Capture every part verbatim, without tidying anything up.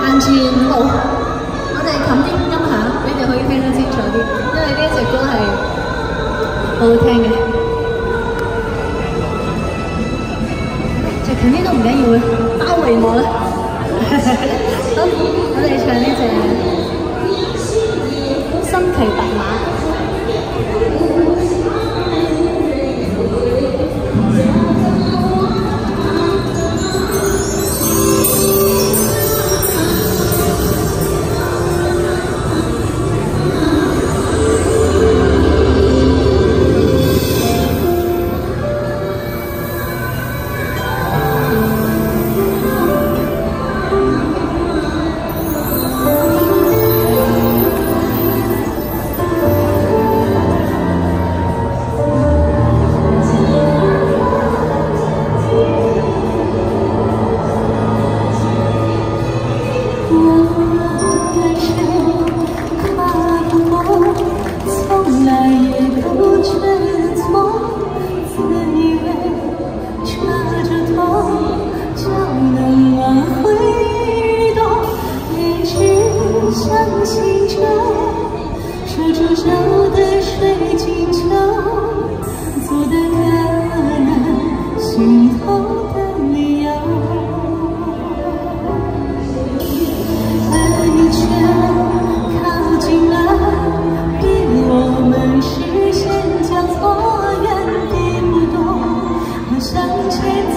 眼前路。我哋冚啲音響，你哋可以聽得清楚啲，因為呢一隻歌係好好聽嘅。就近啲都唔緊要嘅，包圍我啦。好，我哋唱呢隻新奇白馬。 向前。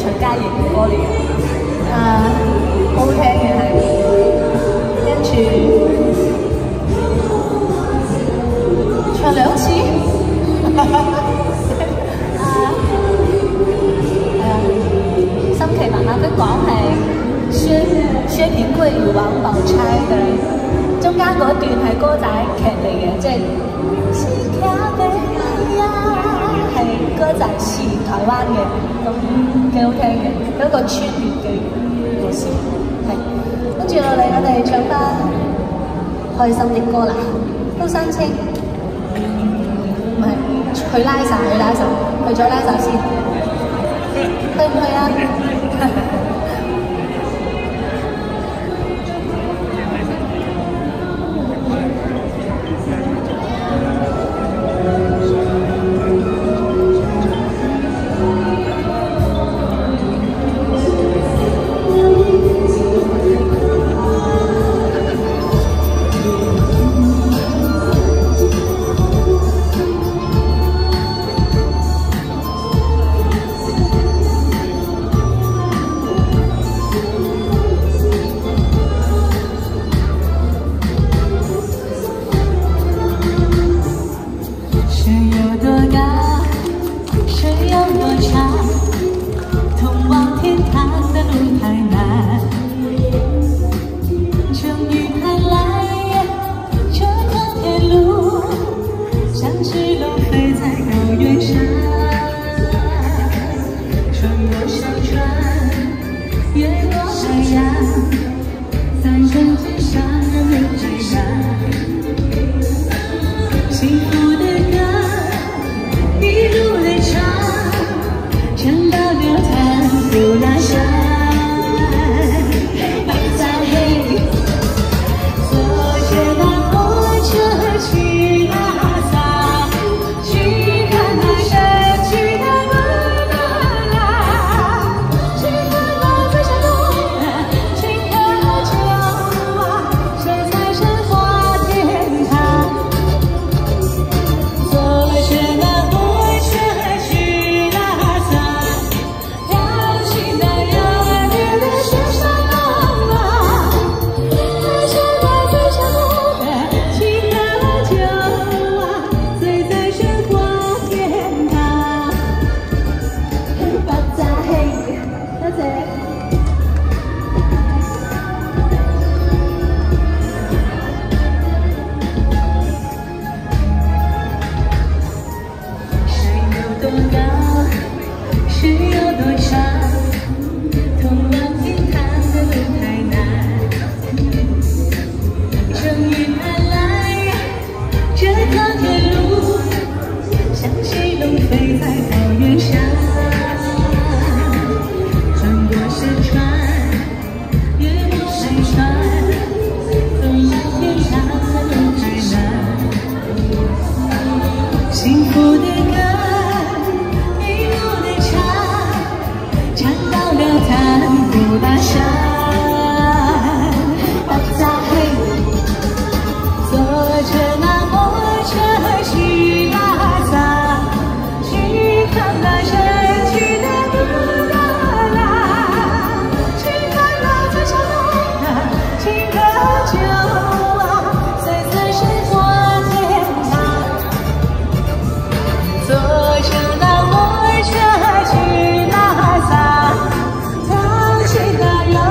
徐佳瑩嘅歌嚟嘅，啊，好聽嘅係，跟住唱兩次，啊，係啊，心奇媽媽佢講係薛薛平貴與王寶釵嘅，中間嗰段係歌仔劇嚟嘅，即係。係歌仔詞台灣嘅，咁幾好聽嘅，有一個穿越嘅故事。係，跟住落嚟我哋唱翻開心的歌啦，都山青，唔係去拉薩，去拉薩，去咗拉薩先，去唔去啊？ 坐着那火车去拉萨，藏起那热。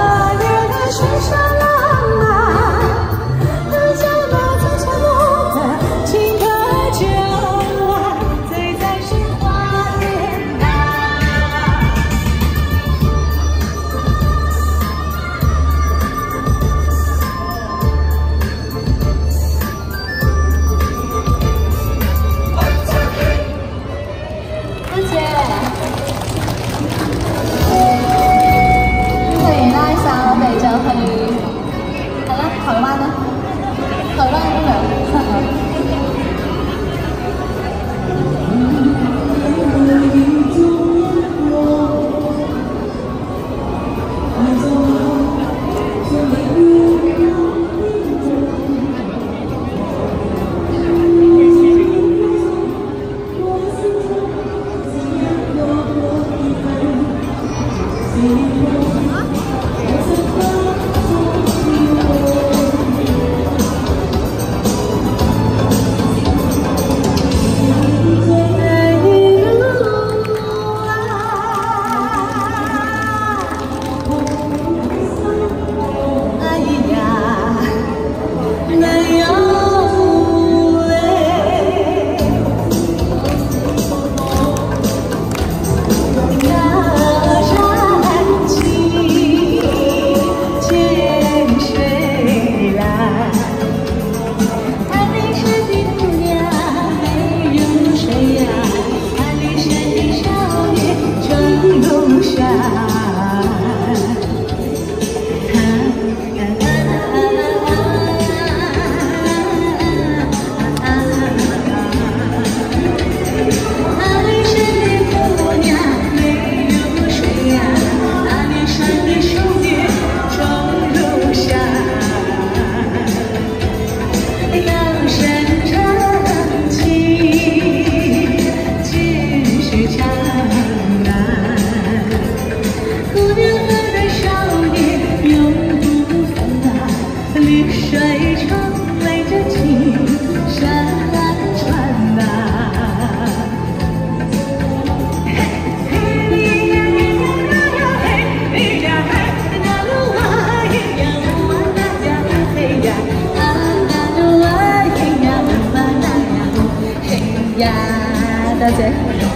多謝。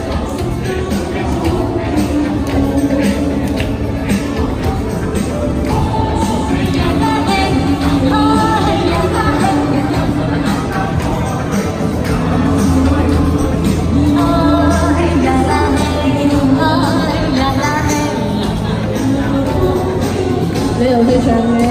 沒有非常美。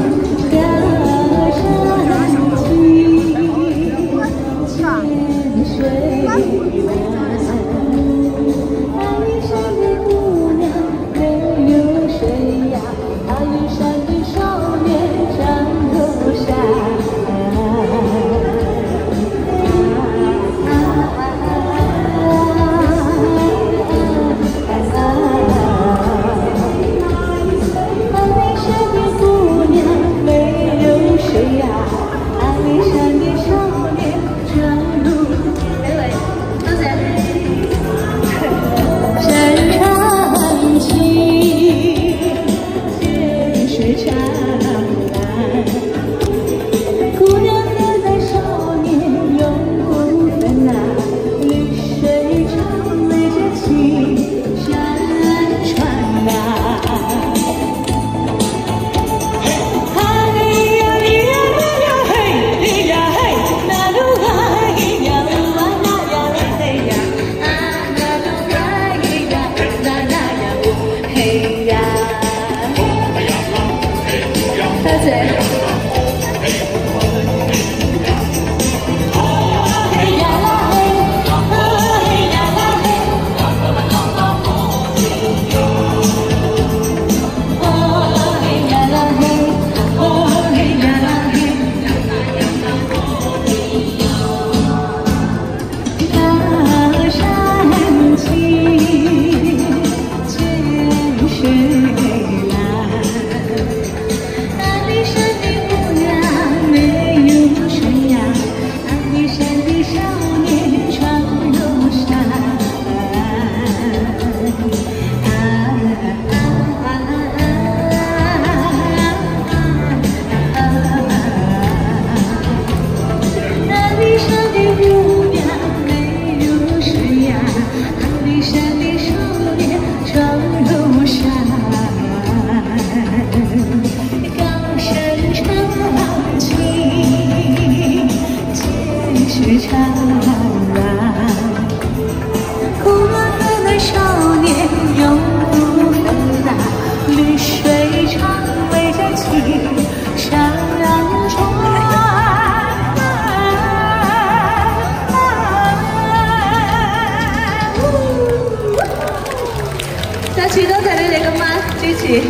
再次多謝你哋今晚支持，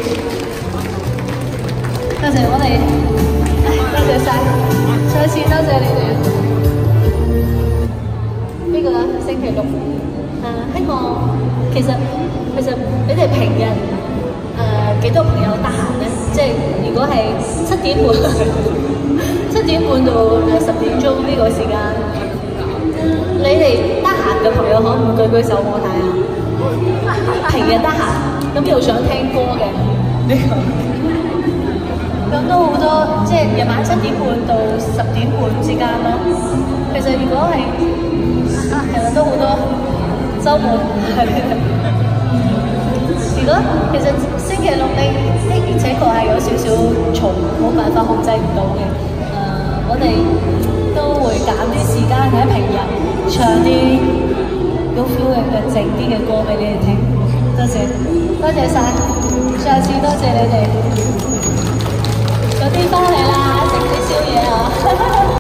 多謝我哋，多謝晒，再次多謝你哋。呢個星期六。 希望其實其實你哋平日誒幾多朋友得閒咧？即係如果係七點半七點半到誒十點鐘呢個時間，你哋得閒嘅朋友可唔舉舉手我睇下？平日得閒，咁又想聽歌嘅呢個，咁都好多，即係夜晚七點半到十點半之間咯。其實如果係啊，其實都好多週末係。如果其實星期六你的而且確係有少少嘈，冇辦法控制唔到嘅。誒、呃，我哋都會揀啲時間喺平日唱啲有 feel 嘅靜啲嘅歌俾你哋聽。多謝，多謝晒，上次多謝你哋。早啲翻嚟啦，食啲宵夜啊！